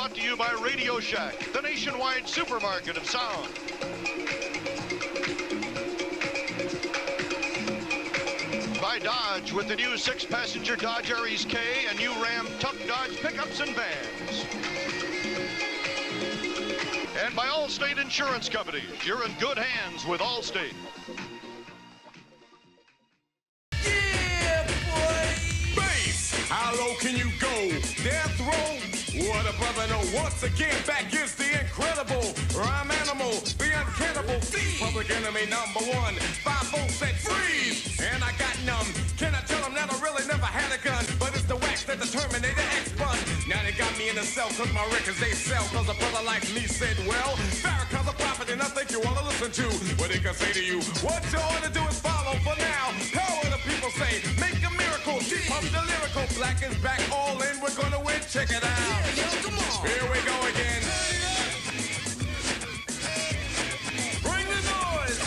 brought to you by Radio Shack, the nationwide supermarket of sound. By Dodge with the new 6-passenger Dodge Aries K and new Ram Tuck Dodge pickups and vans. And by Allstate Insurance Company. You're in good hands with Allstate. Yeah, boy! Bass! How low can you go? Death row? What a brother know. Once again, back is the incredible rhyme animal, the uncannibal thief. Public enemy #1. 5 volts said freeze. And I got numb. Can I tell them that I really never had a gun? But it's the wax that the Terminator X spun. Now they got me in the cell cause my records they sell. Cause a brother like me said, well, Farrakhan's a prophet and I think you wanna listen to what he can say to you. What you ought to do is follow for now. Power the people say, make a miracle. Deep up the lyrical. Black is back all in. We're gonna win. Check it out. Yeah, yo, come on. Here we go again. Bring the noise.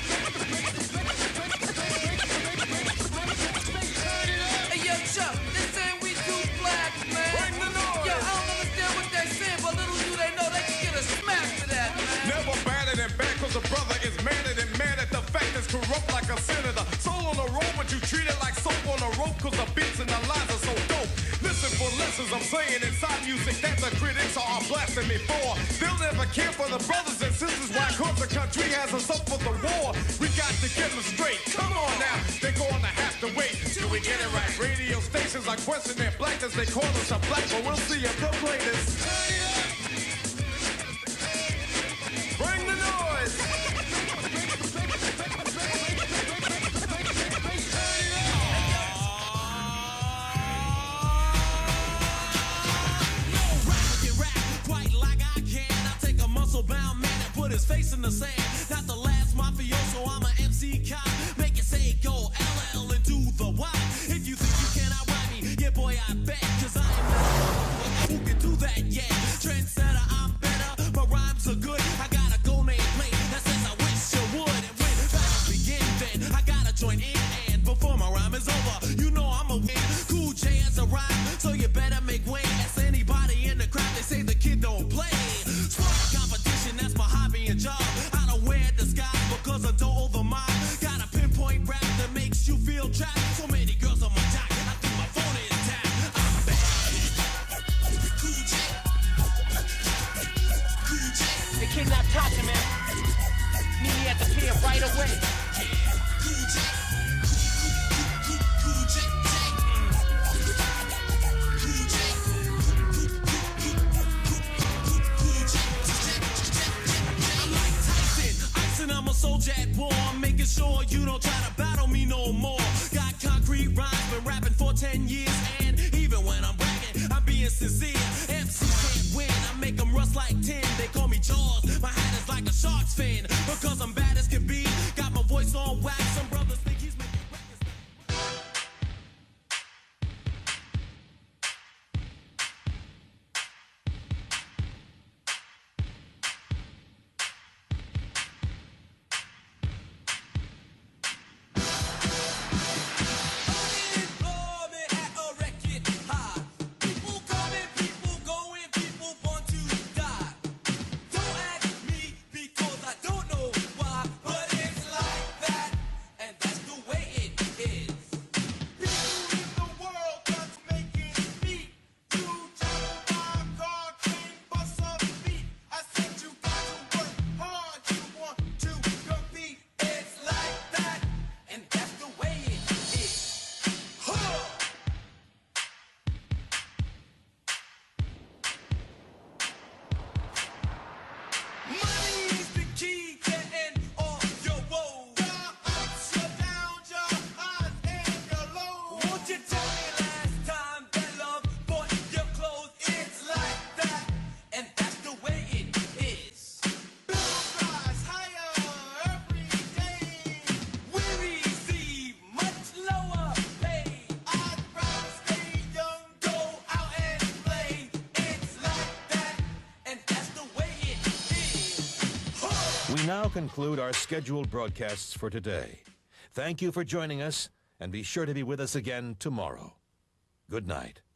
Hey, yo, Chuck, this ain't we too black, man. Bring the noise. Yo, I don't understand what they're saying, but little do they know they can get a smack for that, man. Never battered and bad, cause a brother is madder than mad at the fact it's corrupt like a senator. Soul on the road, but you treat it like soap on a rope, cause the beats and the lines are so dope. Listen for lessons I'm saying inside music that the critics are blasting me for. They'll never care for the brothers and sisters. Why? Cause the country has us up for the war. We got to get them straight. Come on now, they're gonna have to wait till we get it right. Radio stations are questioning blackness. They call us a black, but we'll see if they'll play this. Bring the noise. Bound man that put his face in the sand. Not the last mafioso, I'm a MC cop. Make it say go LL and do the Y. If you think you can outride me, yeah boy I bet. Cause I am who can do that, yeah. Trendsetter, I'm better, my rhymes are good. I got a go name plate that says I wish you would. And when battles begin then, I gotta join in. And before my rhyme is over, you know I'm a win. Cool J has a rhyme, so you better make way. Ask anybody in the crowd, they say the kid don't play. That's my hobby and job. I don't wear disguise because I don't overmind. Got a pinpoint rap that makes you feel trapped. So many girls on my jock, I think my phone is tapped. I'm back. Cool J. Cool J. They kidnapped Tasha, man. Meet me at the pier right away. Yeah. Cool J. Cool J. I'm a soldier at war, I'm making sure you don't try to battle me no more. Got concrete rhymes, been rapping for 10 years, and even when I'm bragging, I'm being sincere. MC can't win, I make them rust like tin. They call me Jaws, my hat is like a shark's fin. Because I'm bad as can be, got my voice on wax. Some brothers think he's making records. We now conclude our scheduled broadcasts for today. Thank you for joining us, and be sure to be with us again tomorrow. Good night.